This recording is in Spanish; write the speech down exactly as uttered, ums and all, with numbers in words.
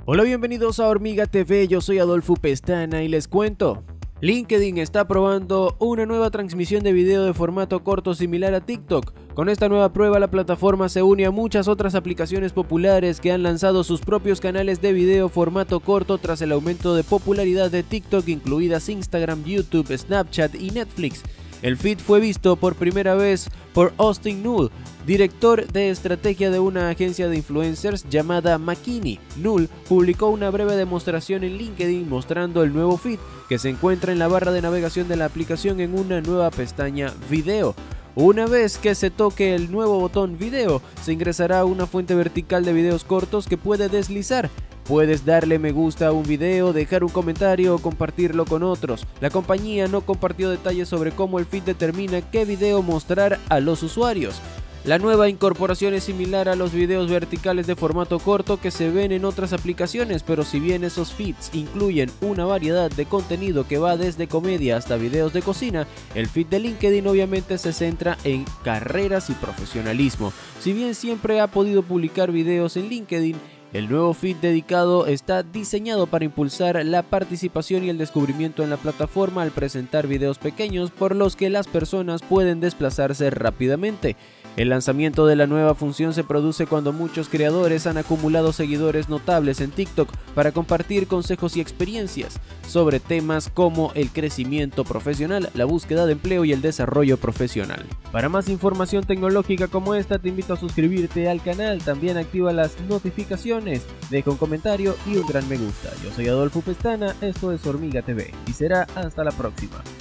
Hola, bienvenidos a Hormiga T V, yo soy Adolfo Pestana y les cuento. LinkedIn está probando una nueva transmisión de video de formato corto similar a TikTok. Con esta nueva prueba, la plataforma se une a muchas otras aplicaciones populares que han lanzado sus propios canales de video formato corto tras el aumento de popularidad de TikTok, incluidas Instagram, YouTube, Snapchat y Netflix. El feed fue visto por primera vez por Austin Null, director de estrategia de una agencia de influencers llamada Makini. Null publicó una breve demostración en LinkedIn mostrando el nuevo feed, que se encuentra en la barra de navegación de la aplicación en una nueva pestaña Video. Una vez que se toque el nuevo botón Video, se ingresará a una fuente vertical de videos cortos que puede deslizar. Puedes darle me gusta a un video, dejar un comentario o compartirlo con otros. La compañía no compartió detalles sobre cómo el feed determina qué video mostrar a los usuarios. La nueva incorporación es similar a los videos verticales de formato corto que se ven en otras aplicaciones, pero si bien esos feeds incluyen una variedad de contenido que va desde comedia hasta videos de cocina, el feed de LinkedIn obviamente se centra en carreras y profesionalismo. Si bien siempre ha podido publicar videos en LinkedIn, el nuevo feed dedicado está diseñado para impulsar la participación y el descubrimiento en la plataforma al presentar videos pequeños por los que las personas pueden desplazarse rápidamente. El lanzamiento de la nueva función se produce cuando muchos creadores han acumulado seguidores notables en TikTok para compartir consejos y experiencias sobre temas como el crecimiento profesional, la búsqueda de empleo y el desarrollo profesional. Para más información tecnológica como esta, te invito a suscribirte al canal, también activa las notificaciones, deja un comentario y un gran me gusta. Yo soy Adolfo Pestana, esto es Hormiga T V y será hasta la próxima.